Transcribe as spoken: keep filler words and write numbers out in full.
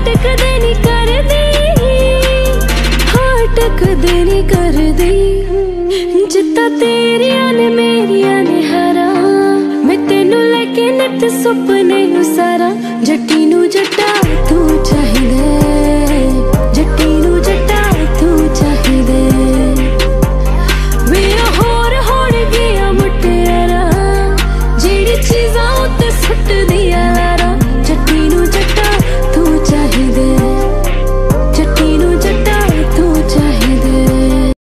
कदे नहीं करदी, हार्ट कदे नहीं करदी। जित्ता तेरिया ने मेरिया ने हारा, मैं तेनू लेके नित सुपने नू सारा, जट्टी नू जट्टा